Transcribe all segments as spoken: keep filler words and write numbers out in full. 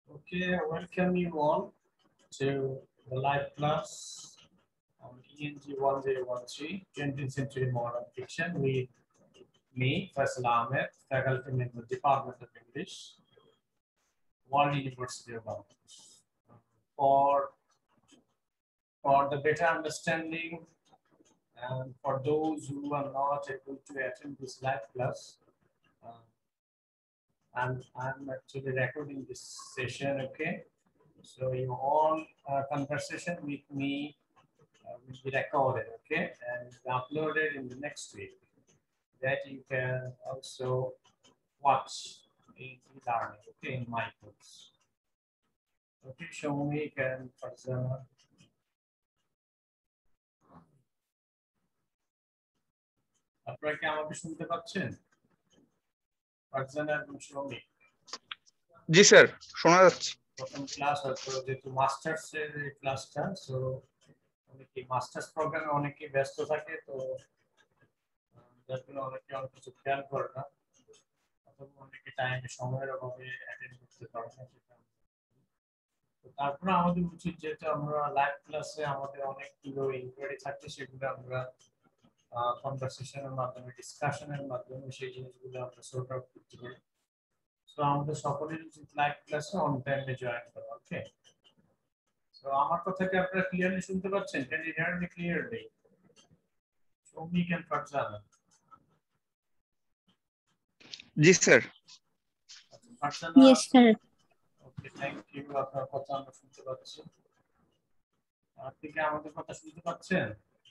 Okay, welcome you all to the live class on E N G one zero one three, twentieth Century Modern Fiction with me, Faisal Ahmed, faculty member, Department of English, World University of Bangladesh. For, for the better understanding and for those who are not able to attend this live class, uh, I'm, I'm actually recording this session, okay? So your all uh, conversation with me uh, will be recorded, okay, and uploaded in the next week. That you can also watch in learning, okay, in my course. Okay, show me can for example. আপনারা কি আমাকে শুনতে পাচ্ছেন? ফারজানা এবং শৌমি। জি sir, শোনা যাচ্ছে। প্রথম class হয়তো যেহেতু মাস্টার্স এর ক্লাসটা, সো অনেকে মাস্টার্স প্রোগ্রামে অনেকে ব্যস্ত থাকে, তো যার জন্য অনেকে অনেক কিছু খেয়াল করে না, অথবা অনেকে টাইমে সময়ের অভাবে অ্যাটেন্ড করতে পারে না। সেটা তারপরে আমাদের উচিত, যেহেতু আমরা লাইভ ক্লাসে আমাদের অনেকগুলো ইনকোয়ারি থাকে, সেগুলো আমরা কনভারসেশনের মাধ্যমে, ডিসকাশনের মাধ্যমে সেই জিনিসগুলো আমরা সর্ট আউট করতে পারি। সো আমাদের সকলের উচিত লাইভ ক্লাসে অন টাইমে জয়েন করা, ওকে? সো আমার কথাকে আপনারা ক্লিয়ারলি শুনতে পাচ্ছেন? Can you hear me clearly? Shoumi can Farzana? জি sir. Farzana, yes sir. Okay, thank you. আপনার কথা আমরা শুনতে পাচ্ছি। আপনি কি আমাদের কথা শুনতে পাচ্ছেন?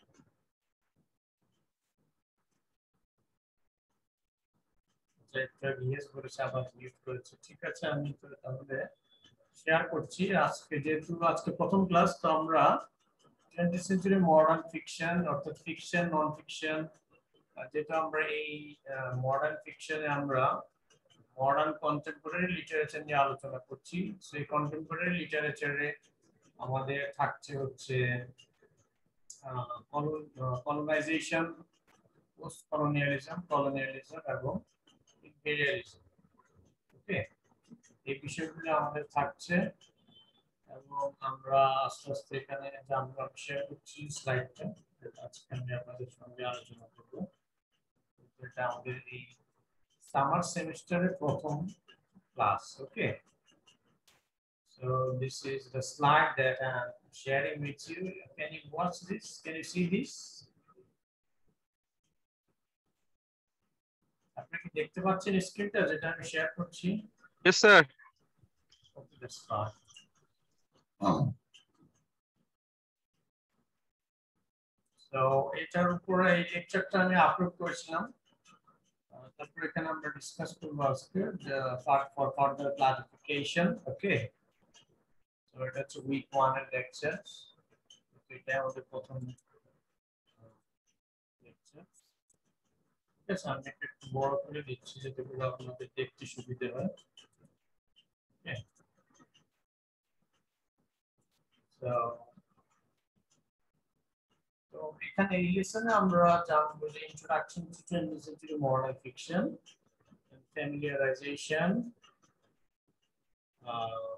একটা ভিএস করেছে, আবার মিউট করেছে। ঠিক আছে, আমি তাহলে শেয়ার করছি। আজকে যেহেতু আজকে প্রথম ক্লাস, তো আমরা twentieth সেঞ্চুরি মডার্ন ফিকশন, অর্থাৎ ফিকশন, নন ফিকশন, যেটা আমরা এই মডার্ন ফিকশনে আমরা মডার্ন কন্টেম্পোরারি লিটারেচার নিয়ে আলোচনা করছি। সেই কন্টেম্পোরারি লিটারেচারে আমাদের থাকছে হচ্ছে কলোনাইজেশন, পোস্ট কলোনিয়ালিজম, কলোনিয়ালিজম এবং ইম্পেরিয়ালিজম, ওকে? এই বিষয়গুলো আমাদের থাকছে এবং আমরা আস্তে আস্তে এখানে আমরা শেয়ার করছি স্লাইডটা, আজকে আমি আপনাদের সঙ্গে আলোচনা করব। এটা আমাদের এই সামার সেমিস্টারের প্রথম class, okay? So this is the slide that I'm sharing with you. Can you watch this? Can you see this? আপনি কি দেখতে পাচ্ছেন স্ক্রিনটা যেটা আমি শেয়ার করছি? Yes sir. Okay, let's start. So এটার উপরে এই লেকচারটা আমি আপলোড করেছিলাম, তারপর এখানে আমরা ডিসকাস করব আজকে যে part for further clarification, okay? So এটা হচ্ছে উইক ওয়ান এর লেকচার। এটা আমাদের প্রথম লেকচার। ঠিক আছে, আমি একটু বড় করে দিচ্ছি যাতে করে আপনাদের দেখতে সুবিধা হয়। ওকে, সো তো এখানে এই লেসনে আমরা জানবো যে introduction to twentieth century modern fiction, familiarization, uh,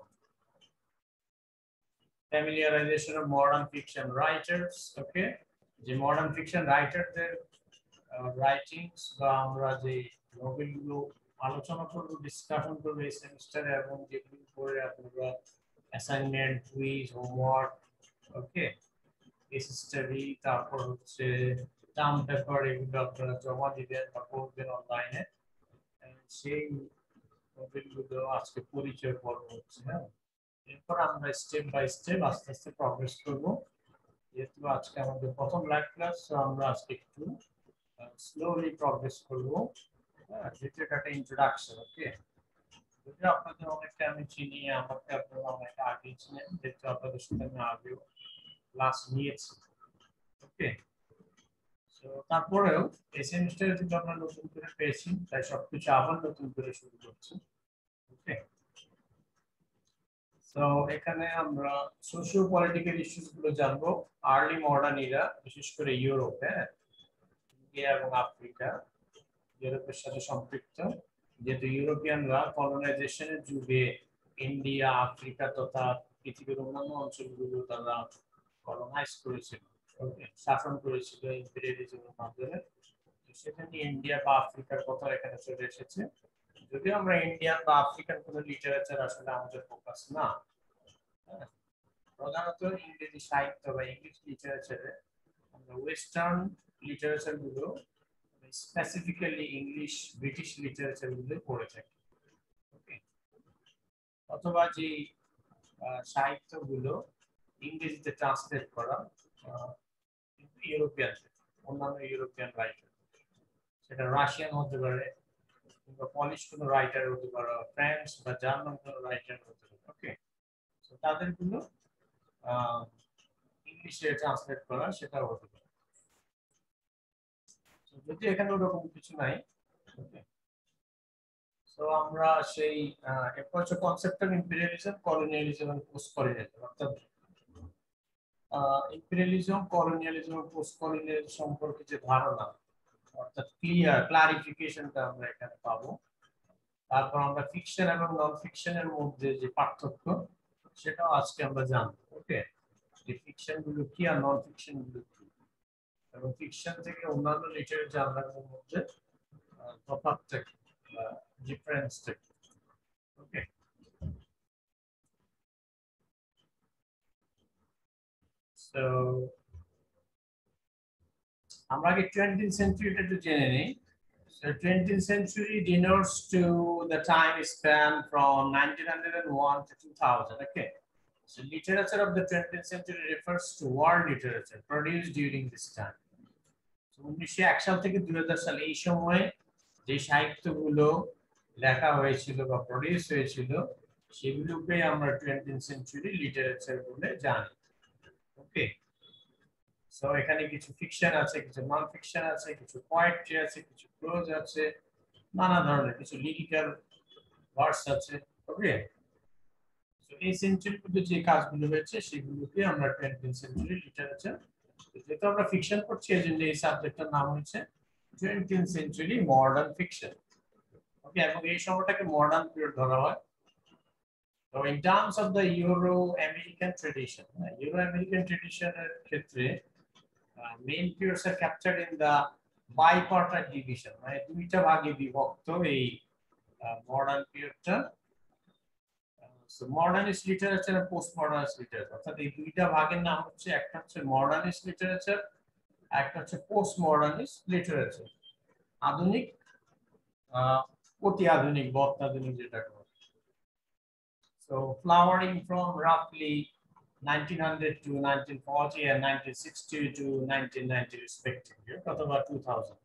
familiarization of modern fiction writers, okay? যে মডার্ন ফিকশন রাইটারদের রাইটিংস বা আমরা যে নোবেলগুলো আলোচনা করব, ডিসকাশন করব এই সেমিস্টারে, এবং যেগুলো পড়ে আপনারা assignment, quiz, homework, okay, case study, তারপর হচ্ছে টার্ম পেপার, এগুলো আপনারা জমা দিবেন বা পড়বেন অনলাইনে। সেই নোবেলগুলো আজকে পরিচয় পর্ব হচ্ছে, হ্যাঁ? এরপর আমরা স্টেপ বাই স্টেপ আস্তে আস্তে প্রগ্রেস করব। যেহেতু আজকে আমাদের প্রথম লাইভ ক্লাস, আমরা আজকে একটু স্লোলি প্রগ্রেস করব। হ্যাঁ, যেটা একটা ইন্ট্রোডাকশন, ওকে? যদি আপনাদের অনেকটা আমি চিনি, আমাকে আপনারা অনেকটা আগে চিনেন, যেহেতু আপনাদের সাথে আমি আগেও ক্লাস নিয়েছি, ওকে? তো তারপরেও এই সেমিস্টারে যদি আমরা নতুন করে পেয়েছি, তাই সবকিছু আবার নতুন করে শুরু করছি, ওকে? তো এখানে আমরা সোশিও পলিটিক্যাল ইস্যুস গুলো জানবো, আর্লি মডার্ন ইরা, বিশেষ করে ইউরোপ, হ্যাঁ, ইন্ডিয়া এবং আফ্রিকা, ইউরোপের সাথে সম্পৃক্ত, যেহেতু ইউরোপিয়ানরা কলোনাইজেশনের যুগে ইন্ডিয়া, আফ্রিকা তথা পৃথিবীর অন্যান্য অঞ্চলগুলো তারা কলোনাইজ করেছিল, শাসন করেছিল ইম্পেরিয়ালিজমের মাধ্যমে। সেখানে ইন্ডিয়া বা আফ্রিকার কথা এখানে চলে এসেছে, যদিও আমরা ইন্ডিয়ান বা আফ্রিকান কোনো লিটারেচার আসলে আমাদের ফোকাস না। প্রধানত ইংরেজি সাহিত্য বা ইংলিশ লিটারেচারে আমরা ওয়েস্টার্ন লিটারেচার গুলো, স্পেসিফিক্যালি ইংলিশ ব্রিটিশ লিটারেচার গুলো পড়ে থাকি। অথবা যে সাহিত্যগুলো ইংরেজিতে ট্রান্সলেট করা ইউরোপিয়ান, অন্যান্য ইউরোপিয়ান রাইটার, সেটা রাশিয়ান হতে পারে কিংবা পলিশ কোনো রাইটার হতে পারে, ফ্রেঞ্চ বা জার্মান কোনো রাইটার হতে পারে। ওকে, তো তাদেরগুলো ইংলিশে ট্রান্সলেট করা সেটাও হতে পারে, যদি এখানে ওরকম কিছু নাই। ওকে, তো আমরা সেই এরপর হচ্ছে concept of imperialism, colonialism and post colonialism. অর্থাৎ ইম্পেরিয়ালিজম, কলোনিয়ালিজম এবং পোস্ট কলোনিয়ালিজম সম্পর্কে যে ধারণা, অর্থাৎ ক্লিয়ার ক্লারিফিকেশনটা আমরা এখানে পাবো। তারপর আমরা ফিকশন এবং নন ফিকশনের মধ্যে যে পার্থক্য সেটাও আজকে আমরা জানবো। ওকে, যে ফিকশন গুলো কি আর নন ফিকশন গুলো কি, এবং ফিকশন থেকে অন্যান্য লিটারেচার জানার মধ্যে তফাৎটা কি, ডিফারেন্সটা কি। ওকে, সো আমরা আগে twentieth সেঞ্চুরিটা একটু জেনে নিই। So twentieth century denotes to the time span from nineteen oh one to two thousand. Okay, so literature of the twentieth century refers to world literature produced during this time. So উনিশশো এক সাল থেকে দুই হাজার সাল এই সময়ে যে সাহিত্যগুলো লেখা হয়েছিল বা প্রডিউস হয়েছিল সেগুলোকে আমরা twentieth century লিটারেচার বলে জানি। ওকে, সো এখানে কিছু ফিকশন আছে, কিছু নন ফিকশন আছে, কিছু পোয়েট্রি আছে, কিছু প্রোজ আছে, নানা ধরনের কিছু লিরিক্যাল ভার্স আছে। ওকে, সো এই সেঞ্চুরিতে যে কাজগুলো হয়েছে সেগুলোকে আমরা twentieth century লিটারেচার, যেহেতু আমরা ফিকশন পড়ছি এজন্য এই সাবজেক্টটার নাম হচ্ছে twentieth century modern fiction. Okay, এবং এই সময়টাকে মডার্ন পিরিয়ড ধরা হয়। তো in terms of the Euro American tradition, Euro American ট্রেডিশনের ক্ষেত্রে main periods are captured in the bipartite division, মানে দুইটা ভাগে বিভক্ত এই মডার্ন পিরিয়ডটা। সো মডার্নিস্ট লিটারেচার আর পোস্ট মডার্নিস্ট লিটারেচার, অর্থাৎ এই দুইটা ভাগের নাম হচ্ছে, একটা হচ্ছে মডার্নিস্ট লিটারেচার, একটা হচ্ছে পোস্ট মডার্নিস্ট লিটারেচার। আধুনিক, অতি আধুনিক, বর্তাধুনিক যেটা করে। So flowering from roughly nineteen hundred to nineteen forty and nineteen sixty to nineteen ninety respectively, অথবা two thousand।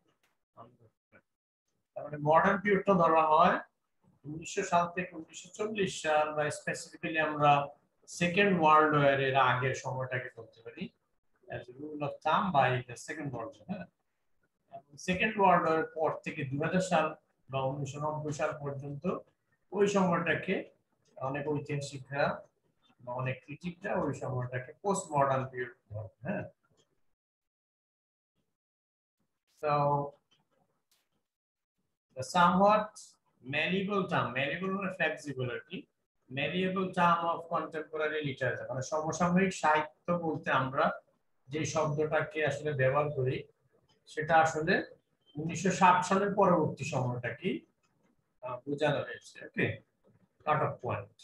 তাহলে মডার্ন পিরিয়ডটা ধরা হয় উনিশশো সাল থেকে উনিশশো চল্লিশ সাল, বা স্পেসিফিক্যালি আমরা সেকেন্ড ওয়ার্ল্ড ওয়ারের আগের সময়টাকে বলতে পারি as a rule of thumb by the second world war। হ্যাঁ, সেকেন্ড ওয়ার্ল্ড ওয়ারের পর থেকে দুই হাজার সাল বা উনিশশো নব্বই সাল পর্যন্ত ওই সময়টাকে অনেক ঐতিহাসিকরা বা অনেক ক্রিটিকরা ওই সময়টাকে পোস্ট মডার্ন পিরিয়ড বলে। হ্যাঁ, so the somewhat malleable term, malleable or flexible আর কি, malleable term of contemporary literature, মানে সমসাময়িক সাহিত্য বলতে আমরা যে শব্দটাকে আসলে ব্যবহার করি সেটা আসলে উনিশশো ষাট সালের পরবর্তী সময়টাকে বোঝানো হয়েছে। Okay, cut off point.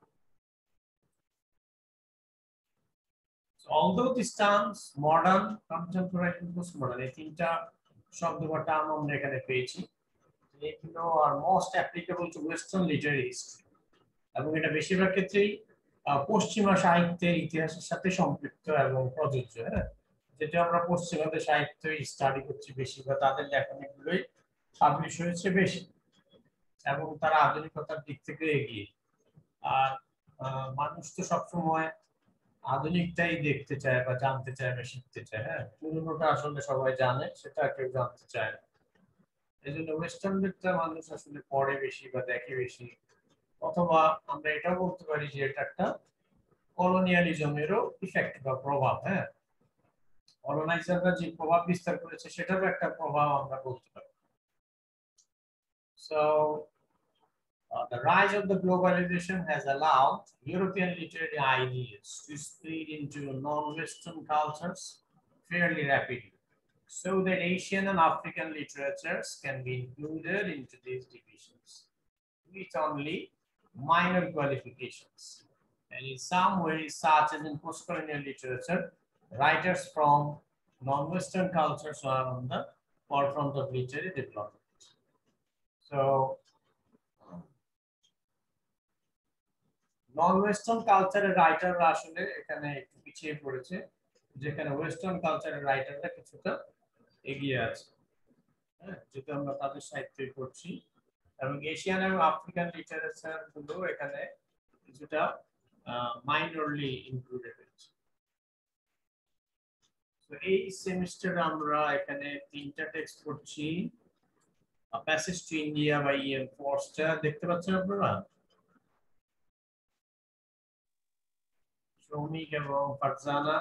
Although these terms modern, contemporary and postmodern, এই তিনটা শব্দ বা টার্ম আমরা এখানে পেয়েছি, এগুলো are most applicable to western literary history, এবং এটা বেশিরভাগ ক্ষেত্রেই পশ্চিমা সাহিত্যের ইতিহাসের সাথে সম্পৃক্ত এবং প্রযোজ্য। হ্যাঁ, যেটা আমরা পশ্চিমাদের সাহিত্য স্টাডি করছি বেশি, বা তাদের লেখনীগুলোই পাবলিশ হয়েছে বেশি, এবং তারা আধুনিকতার দিক থেকে এগিয়ে। আর মানুষ তো সবসময় আধুনিকটাই দেখতে চায় বা জানতে চায় বা শিখতে চায়। হ্যাঁ, পুরোনোটা আসলে সবাই জানে, সেটা কেউ জানতে চায় না। এই জন্য ওয়েস্টার্ন দিকটা মানুষ আসলে পড়ে বেশি বা দেখে বেশি। অথবা আমরা এটাও বলতে পারি যে এটা একটা কলোনিয়ালিজমেরও ইফেক্ট বা প্রভাব। হ্যাঁ, কলোনাইজাররা যে প্রভাব বিস্তার করেছে সেটারও একটা প্রভাব আমরা বলতে পারি। So Uh, the rise of the globalization has allowed European literary ideas to spread into non-Western cultures fairly rapidly, so that Asian and African literatures can be included into these divisions with only minor qualifications. And in some ways, such as in post-colonial literature, writers from non-Western cultures are on the forefront of literary development. So, non-Western culture writer আসলে এখানে একটু পিছিয়ে পড়েছে, যেখানে western কালচারের রাইটাররা কিছুটা এগিয়ে আছে, হ্যাঁ, যেটা আমরা তাদের সাহিত্যে পড়ছি, এবং এশিয়ান এবং আফ্রিকান লিটারেচার গুলো এখানে কিছুটা মাইনরলি ইনক্লুডেড হয়েছে। তো এই সেমিস্টারে আমরা এখানে তিনটা টেক্সট পড়ছি। A Passage to India by E M Forster, দেখতে পাচ্ছেন আপনারা? শ্রমিক এবং ফারজানা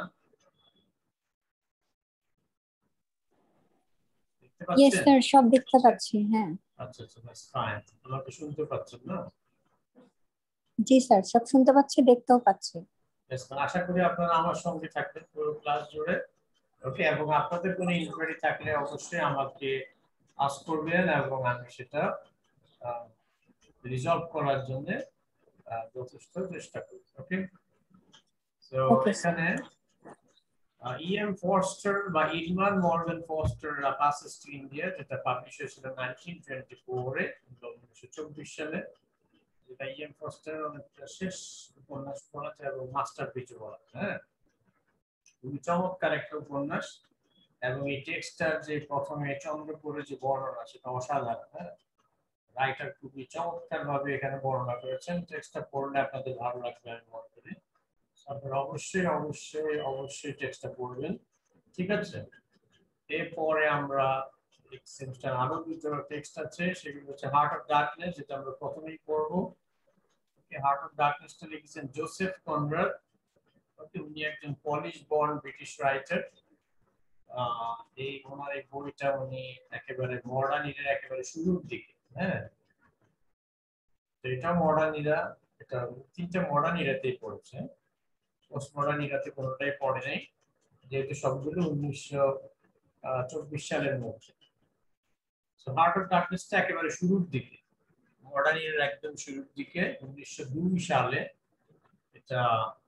দেখতে পাচ্ছেন? Yes sir, সব দেখতে পাচ্ছি। হ্যাঁ আচ্ছা আচ্ছা, that's fine। আমাকে শুনতে পাচ্ছেন না? জি স্যার, সব শুনতে পাচ্ছি, দেখতেও পাচ্ছি। বেশ, আশা করি আপনারা আমার সঙ্গে থাকবেন পুরো ক্লাস জুড়ে। ওকে, এবং আপনাদের কোনো ইনকোয়ারি থাকলে অবশ্যই আমাকে আস্ক করবেন এবং আমি সেটা রিজলভ করার জন্য যথেষ্ট চেষ্টা করব। ওকে, সো এখানে ই এম ফরস্টার বা ইডমান Morgan Forster passage to India, যেটা পাবলিশ হয়েছিল নাইনটিন টোয়েন্টি ফোর এ, উনিশশো চব্বিশ সালে, যেটা ই এম ফরস্টার অনেকটা শেষ উপন্যাস বলা যায় এবং মাস্টারপিস বলা যায়। হ্যাঁ, খুবই চমৎকার একটা উপন্যাস, এবং এই টেক্সটটার যে প্রথমে চন্দ্রপুরের যে বর্ণনা সেটা অসাধারণ। হ্যাঁ, রাইটার খুবই চমৎকার ভাবে এখানে বর্ণনা করেছেন। টেক্সটটা পড়লে আপনাদের ভালো লাগবে আমি মনে করি। আপনারা অবশ্যই অবশ্যই অবশ্যই টেক্সটটা পড়বেন, ঠিক আছে? এরপরে আমরা সেমিস্টার আরো দুটো টেক্সট আছে, সেগুলো হচ্ছে হার্ট অফ ডার্কনেস, যেটা আমরা প্রথমেই পড়বো। হার্ট অফ ডার্কনেসটা লিখেছেন জোসেফ কনরাড। ওকে, উনি একজন পলিশ বর্ন ব্রিটিশ রাইটার। এই ওনার এই বইটা উনি একেবারে মডার্ন ইরার একেবারে শুরুর দিকে, হ্যাঁ, তো এটা মডার্ন ইরা, এটা তিনটা মডার্ন ইরাতেই পড়েছে, পোস্ট মডার্ন ইরাতে কোনোটাই পড়ে নাই, যেহেতু সবগুলো উনিশশো চব্বিশ সালের মধ্যে। সো হার্ট অফ ডার্কনেসটা একেবারে শুরুর দিকে, মডার্ন ইরার একদম শুরুর দিকে, উনিশশো দুই সালে এটা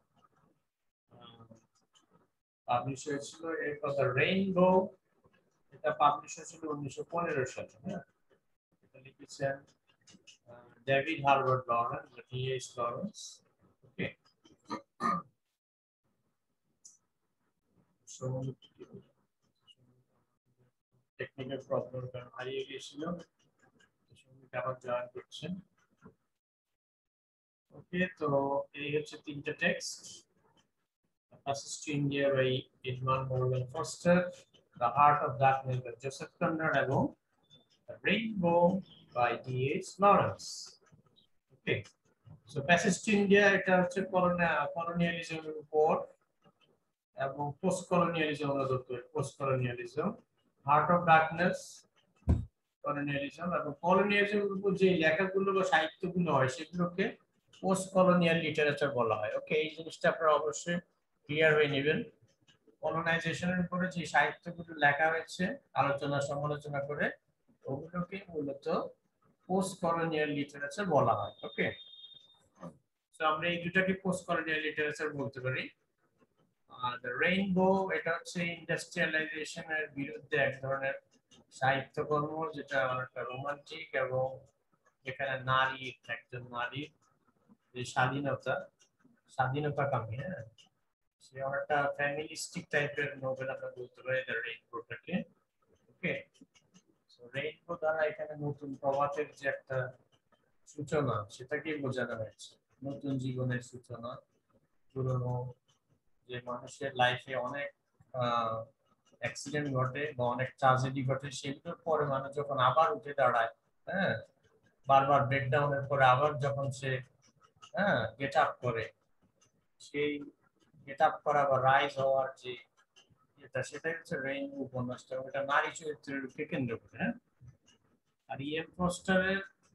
পাবলিশ হয়েছিল। এরপর দ্য রেইনবো, এটা পাবলিশ হয়েছিল উনিশশো পনেরো সালে। হ্যাঁ, এটা লিখেছেন David Herbert Lawrence, D H Lawrence. Okay, technical problem কারণে হারিয়ে গিয়েছিল, সঙ্গীত আবার জয়েন করছেন। ওকে, তো এই হচ্ছে তিনটা text. Passage to India by Edmund Morgan Foster, The Heart of Darkness by Joseph Conrad, এবং The Rainbow by D H Lawrence. Okay, so Passage to India এটা হচ্ছে কলোনিয়ালিজমের উপর এবং post colonialism, post colonialism. Heart of darkness colonialism, এবং কলোনিয়ালিজমের উপর যে লেখাগুলো বা সাহিত্যগুলো হয় সেগুলোকে পোস্ট কলোনিয়াল লিটারেচার বলা হয়। ওকে, এই জিনিসটা আপনারা অবশ্যই ক্লিয়ার হয়ে নেবেন। কলোনাইজেশনের উপরে যে সাহিত্যগুলো লেখা হয়েছে আলোচনা সমালোচনা করে, ওগুলোকে মূলত পোস্ট কলোনিয়াল লিটারেচার বলা হয়। ওকে, তো আমরা এই দুটাকে পোস্ট কলোনিয়াল লিটারেচার বলতে পারি। আর দ্য রেইনবো, এটা হচ্ছে ইন্ডাস্ট্রিয়ালাইজেশনের বিরুদ্ধে এক ধরনের সাহিত্যকর্ম, যেটা অনেকটা রোমান্টিক এবং যেখানে নারী, একজন নারী যে স্বাধীনতা স্বাধীনতা কামী, হ্যাঁ, সে অনেকটা ফ্যামিলিস্টিক টাইপের নোবেল আমরা বলতে পারি দ্য রেইনবোটাকে। ওকে, সো রেইনবো দ্বারা এখানে নতুন প্রভাতের যে একটা সূচনা সেটাকেই বোঝানো হয়েছে, নতুন জীবনের সূচনা। পুরনো যে মানুষের লাইফে অনেক অ্যাক্সিডেন্ট ঘটে বা অনেক ট্র্যাজেডি ঘটে, সেগুলোর পরে মানুষ যখন আবার উঠে দাঁড়ায়, হ্যাঁ, বারবার ব্রেকডাউনের পরে আবার যখন সে হ্যাঁ গেট আপ করে, সেই গেট আপ করা বা রাইজ হওয়ার যে এটা, সেটাই হচ্ছে রেইনবো উপন্যাসটা। এটা নারী চরিত্রের উপরে কেন্দ্র করে। হ্যাঁ, আর ই এম ফরস্টারের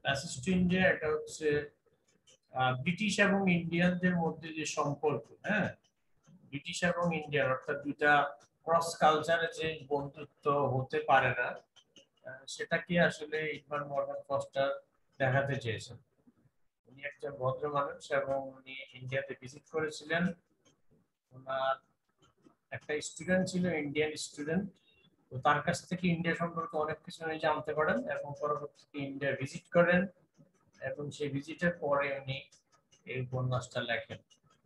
প্যাসেজ টু ইন্ডিয়া এটা হচ্ছে ব্রিটিশ এবং ইন্ডিয়ানদের মধ্যে যে সম্পর্ক, হ্যাঁ, ব্রিটিশ এবং ইন্ডিয়ান অর্থাৎ দুইটা ক্রস কালচারে যে বন্ধুত্ব হতে পারে না, সেটা কি আসলে ইরফান মর্গান ফস্টার দেখাতে চেয়েছেন। উনি একজন ভদ্র মানুষ এবং উনি ইন্ডিয়াতে ভিজিট করেছিলেন। ওনার একটা স্টুডেন্ট ছিল, ইন্ডিয়ান স্টুডেন্ট, তো তার কাছ থেকে ইন্ডিয়া সম্পর্কে অনেক কিছু উনি জানতে পারেন এবং পরবর্তীতে ইন্ডিয়া ভিজিট করেন এবং সেই ভিজিটের পরে উনি এই উপন্যাসটা লেখেন।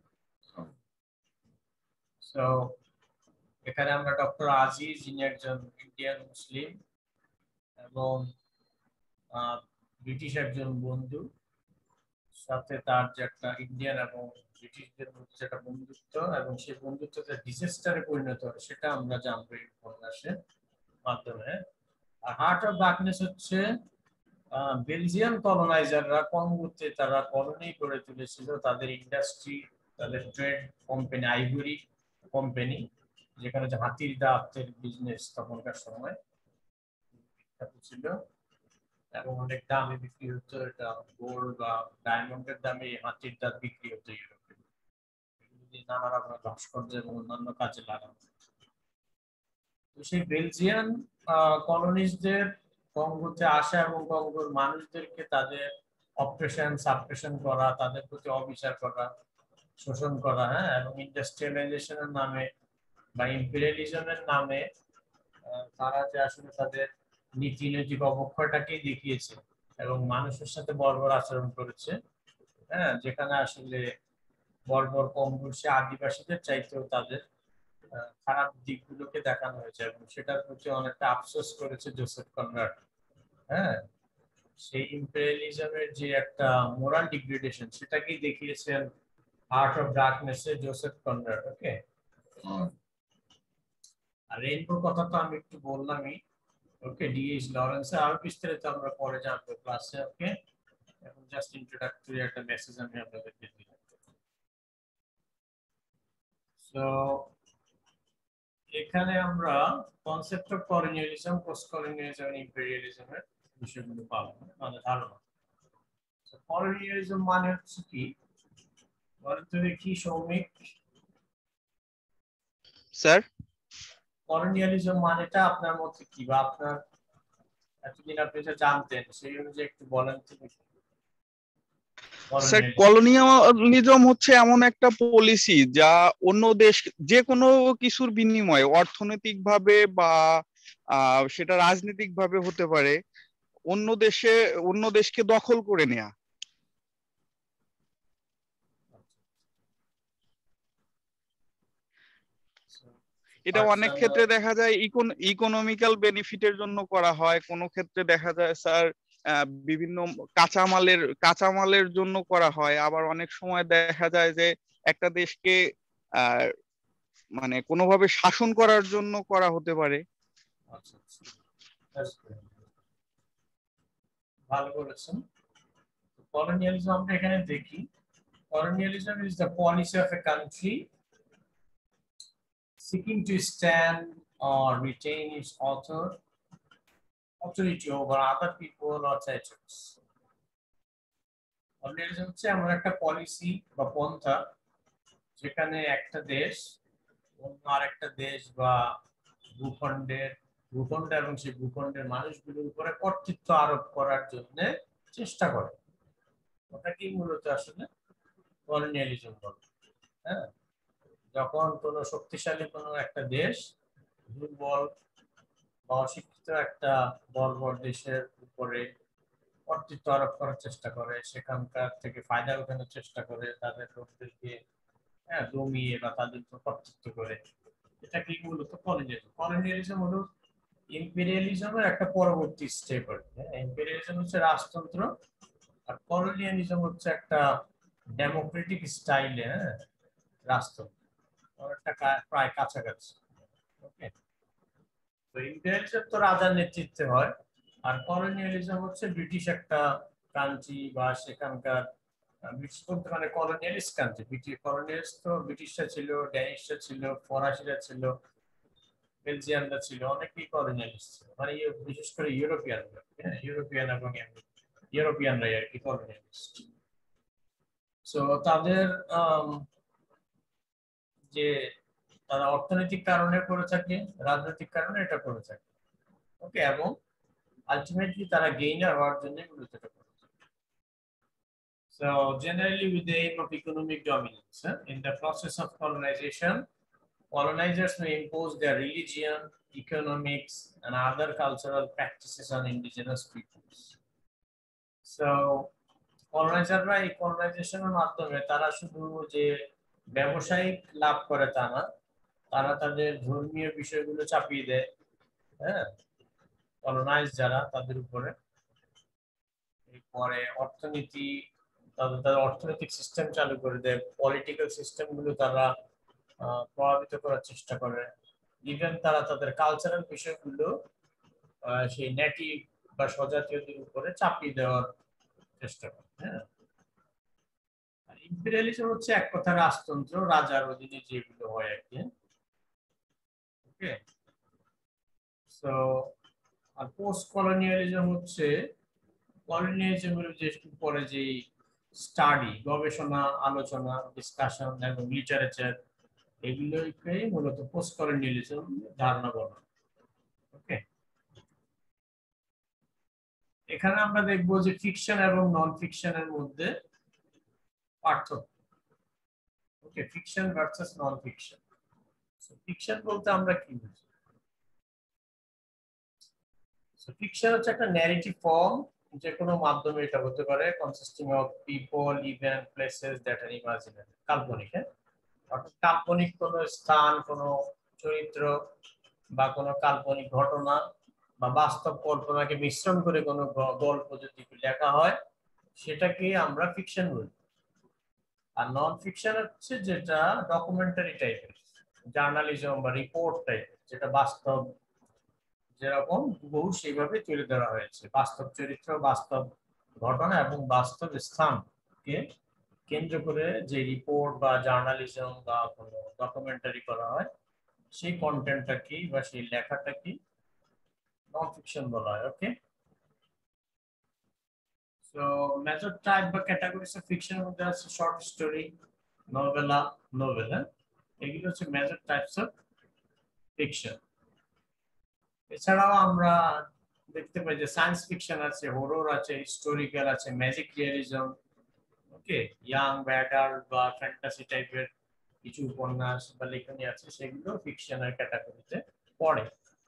সো এখানে আমরা ডক্টর আজিজ, যিনি একজন ইন্ডিয়ান মুসলিম এবং ব্রিটিশ একজন বন্ধু, সাথে তার যে একটা ইন্ডিয়ান এবং ব্রিটিশদের মধ্যে যে একটা বন্ধুত্ব এবং সেই বন্ধুত্ব যে ডিজাস্টারে পরিণত হয় সেটা আমরা জানবো এই উপন্যাসের মাধ্যমে। আর হার্ট অফ ডার্কনেস হচ্ছে বেলজিয়ান কলোনাইজাররা কঙ্গোতে তারা কলোনি গড়ে তুলেছিল, তাদের ইন্ডাস্ট্রি, তাদের ট্রেড কোম্পানি, আইভরি কোম্পানি, যেখানে যে হাতির দাঁতের বিজনেস তখনকার সময় বিখ্যাত ছিল এবং অনেক দামে বিক্রি হতো। এটা গোল্ড বা ডায়মন্ডের দামে হাতির দাঁত বিক্রি হতো ইউরোপে, নানা রকমের ভাস্কর্য এবং অন্যান্য কাজে লাগানো। তো সেই বেলজিয়ান কলোনিস্টদের কঙ্গোতে আসা এবং কঙ্গোর মানুষদেরকে তাদের অপারেশন সাপ্রেশন করা, তাদের প্রতি অবিচার করা, শোষণ করা, হ্যাঁ, এবং ইন্ডাস্ট্রিয়ালাইজেশনের নামে বা ইম্পেরিয়ালিজমের নামে তারা যে আসলে তাদের নীতি নৈতিক অবক্ষয়টাকেই দেখিয়েছে এবং মানুষের সাথে বর্বর আচরণ করেছে, হ্যাঁ, যেখানে আসলে বর্বর কঙ্গোর সে আদিবাসীদের চাইতেও তাদের খারাপ দিকগুলোকে দেখানো হয়েছে এবং সেটার প্রতি অনেকটা আফসোস করেছে জোসেফ কনরাড। হ্যাঁ, সেই ইম্পেরিয়ালিজমের যে একটা মোরাল ডিগ্রেডেশন সেটাকেই দেখিয়েছেন হার্ট অফ ডার্কনেস এ জোসেফ কনরাড। ওকে, আর রেইনবোর কথা তো আমি একটু বললামই। ওকে, ডিএইচ লরেন্স আর বিস্তারিত আমরা পরে জানবো ক্লাসে। ওকে, এখন জাস্ট ইন্ট্রোডাক্টরি একটা মেসেজ আমি আপনাদেরকে দিলাম। সো এখানে আমরা concept of colonialism, post colonialism, ইম্পেরিয়ালিজমের বিষয়গুলো পাবো, মানে ধারণা। কলোনিয়ালিজম মানে হচ্ছে কি বলেন তো দেখি সৌমিক? স্যার, কলোনিয়ালিজম মানেটা আপনার মতে কি, বা আপনার এতদিন আপনি যা জানতেন সেই অনুযায়ী একটু বলেন তো দেখি। স্যার কলোনিয়ালিজম হচ্ছে এমন একটা পলিসি যা অন্য দেশ যে কোনো কিছুর বিনিময়ে অর্থনৈতিকভাবে বা আহ, সেটা রাজনৈতিক ভাবে হতে পারে, অন্য দেশে অন্য দেশকে দখল করে নেয়া। এটা অনেক ক্ষেত্রে দেখা যায় ইকোনমিক্যাল বেনিফিটের জন্য করা হয়, কোনো ক্ষেত্রে দেখা যায় স্যার বিভিন্ন কাঁচামালের কাঁচামালের জন্য করা হয়, আবার অনেক সময় দেখা যায় যে একটা দেশকে আহ মানে কোনোভাবে শাসন করার জন্য করা হতে পারে। ভালো বলেছেন। কলোনিয়ালিজম আমরা এখানে দেখি, colonialism is the policy of a country seeking to stand or retain its author authority over other people or territories. Colonialism হচ্ছে এমন একটা পলিসি বা পন্থা যেখানে একটা দেশ অন্য আরেকটা দেশ বা ভূখণ্ডের ভূখণ্ড এবং সেই ভূখণ্ডের মানুষগুলোর উপরে কর্তৃত্ব আরোপ করার জন্য চেষ্টা করে। ওটাকেই মূলত আসলে কলোনিয়ালিজম বলে। হ্যাঁ, যখন কোনো শক্তিশালী কোনো একটা দেশ দুর্বল বা অশিক্ষিত একটা বর্বর দেশের উপরে কর্তৃত্ব আরোপ করার চেষ্টা করে, সেখানকার থেকে ফায়দা উঠানোর চেষ্টা করে, তাদের লোকদেরকে হ্যাঁ দমিয়ে বা তাদের কর্তৃত্ব করে, এটা কি মূলত কলোনিয়ালিজম। কলোনিয়ালিজম হলো ইম্পেরিয়ালিজমের একটা পরবর্তী স্টেপ আর কি। ইম্পেরিয়ালিজম হচ্ছে রাজতন্ত্র আর কলোনিয়ালিজম হচ্ছে একটা ডেমোক্রেটিক স্টাইলে হ্যাঁ রাজতন্ত্র, একটা প্রায় কাছাকাছি। ওকে, তো ইম্পেরিয়ালিজম তো রাজার নেতৃত্বে হয় আর কলোনিয়ালিজম হচ্ছে ব্রিটিশ একটা কান্ট্রি বা সেখানকার ব্রিটিশ বলতে মানে কলোনিয়ালিস্ট কান্ট্রি। ব্রিটিশ কলোনিয়ালিস্ট তো ব্রিটিশরা ছিল, ড্যানিশরা ছিল, ফরাসিরা ছিল, বেলজিয়ানরা ছিল, অনেকেই কলোনিয়ালিস্ট ছিল, মানে বিশেষ করে ইউরোপিয়ানরা, হ্যাঁ ইউরোপিয়ান এবং আমেরিকান। ইউরোপিয়ানরাই আর কি কলোনিয়ালিস্ট। সো তাদের যে তারা অর্থনৈতিক কারণে করে থাকে, রাজনৈতিক কারণে এটা করে থাকে, ওকে, এবং আলটিমেটলি তারা গেইনার হওয়ার জন্য এগুলো এটা করে। So generally with the aim of economic dominance, huh? In the process of colonization, colonizers may impose their religion, economics, and other cultural practices on indigenous peoples. So colonizerরা এই colonization-এর মাধ্যমে তারা শুধু যে ব্যবসায়িক লাভ করে তা না, তারা তাদের ধর্মীয় বিষয়গুলো চাপিয়ে দেয়, হ্যাঁ, কলোনাইজ যারা তাদের উপরে। এরপরে অর্থনীতি, তাদের তাদের অর্থনৈতিক সিস্টেম চালু করে দেয়, পলিটিক্যাল সিস্টেমগুলো তারা প্রভাবিত করার চেষ্টা করে। ইভেন তারা তাদের কালচারাল বিষয়গুলো সেই নেটিভ বা স্বজাতীয়দের উপরে চাপিয়ে দেওয়ার চেষ্টা করে। হ্যাঁ, ইম্পেরিয়ালিজম হচ্ছে এক কথা রাজতন্ত্র, রাজার অধীনে যেগুলো হয় আর কি। ওকে, সো আর পোস্ট কলোনিয়ালিজম হচ্ছে কলোনিয়ালিজমের যে পরে যে স্টাডি, গবেষণা, আলোচনা, ডিসকাশন এবং লিটারেচার, এগুলোকে মূলত পোস্ট কলোনিয়ালিজম ধারণা বলা। ওকে, এখানে আমরা দেখবো যে ফিকশন এবং নন ফিকশনের মধ্যে পার্থক্য। Okay, fiction versus non fiction. So fiction বলতে আমরা কি বুঝি? সো ফিকশন হচ্ছে একটা ন্যারেটিভ ফর্ম, যে কোনো মাধ্যমে এটা হতে পারে, consisting of people, event, places that are imaginary, কাল্পনিক। হ্যাঁ, অর্থাৎ কাল্পনিক কোনো স্থান, কোনো চরিত্র বা কোনো কাল্পনিক ঘটনা বা বাস্তব কল্পনাকে মিশ্রণ করে কোনো গল্প যদি লেখা হয়, সেটাকে আমরা ফিকশন বলি। আর নন ফিকশন হচ্ছে যেটা ডকুমেন্টারি টাইপের, জার্নালিজম বা রিপোর্ট টাইপের, যেটা বাস্তব যেরকম বহু সেইভাবে তুলে ধরা হয়েছে, বাস্তব চরিত্র, বাস্তব ঘটনা এবং বাস্তব স্থানকে কেন্দ্র করে যে রিপোর্ট বা জার্নালিজম বা কোনো ডকুমেন্টারি করা হয়, সেই কন্টেন্টটা কি বা সেই লেখাটা কি নন ফিকশন বলা হয়। ওকে, সো মেজর টাইপ বা ক্যাটাগরিজ অফ ফিকশনের মধ্যে আছে শর্ট স্টোরি, নভেলা, নোভেল। এগুলো হচ্ছে মেজর টাইপস অফ ফিকশন। এছাড়াও আমরা দেখতে পাই যে সায়েন্স ফিকশন আছে, হরর আছে, হিস্টোরিক্যাল আছে, ম্যাজিক রিয়ালিজম, ওকে, ইয়াং বা অ্যাডাল্ট বা ফ্যান্টাসি টাইপের কিছু উপন্যাস বা লেখনী আছে, সেগুলো ফিকশনের ক্যাটাগরিতে পড়ে।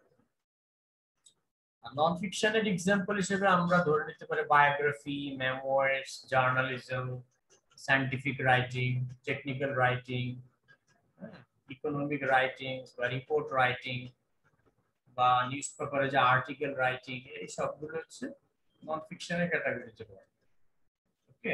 আর নন ফিকশনের এক্সাম্পল হিসেবে আমরা ধরে নিতে পারি biography, memoirs, journalism, scientific writing, technical writing, economic writing বা রিপোর্ট রাইটিং বা নিউজ পেপারে যে আর্টিকেল রাইটিং, এই সবগুলো হচ্ছে নন ফিকশনের ক্যাটাগরিতে পড়ে। ওকে,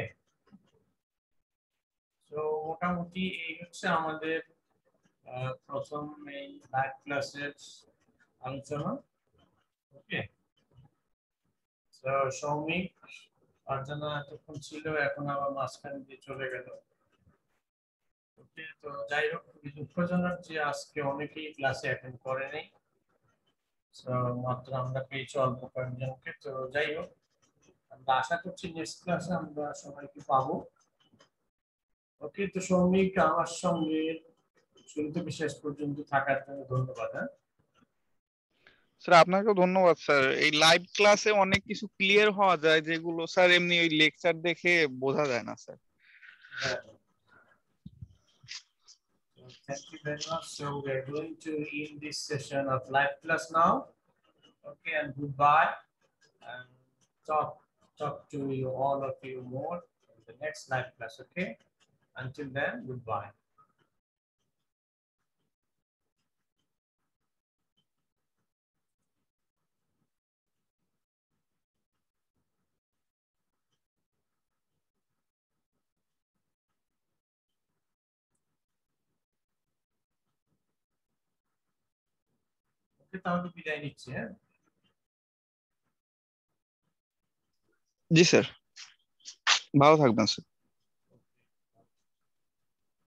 তো মোটামুটি এই হচ্ছে আমাদের প্রথম এই লাইভ ক্লাসের আলোচনা। ওকে, তো সৌমিক, অর্জনা এতক্ষণ ছিল, এখন আবার মাঝখানে দিয়ে চলে গেল। ওকে, তো যাই হোক, খুবই দুঃখজনক যে আজকে অনেকেই ক্লাসে অ্যাটেন্ড করেনি, মাত্র আমরা পেয়েছি অল্প কয়েকজনকে। তো যাই হোক, আমরা আশা করছি নেক্সট ক্লাসে আমরা সবাইকে পাবো। ওকে, তো সৌমিক, আমার সঙ্গে শুরু থেকে শেষ পর্যন্ত থাকার জন্য ধন্যবাদ। হ্যাঁ স্যার, আপনাকেও ধন্যবাদ স্যার। এই লাইভ ক্লাসে অনেক কিছু ক্লিয়ার হওয়া যায়, যেগুলো স্যার এমনি ওই লেকচার দেখে বোঝা যায় না sir. Thank you very much. So we are going to end this session of live class now. Okay, and goodbye. And talk talk to you, all of you, more in the next live class. Okay, until then, goodbye. Okay, তাহলে বিদায় নিচ্ছি। হ্যাঁ, জি sir, ভালো থাকবেন sir.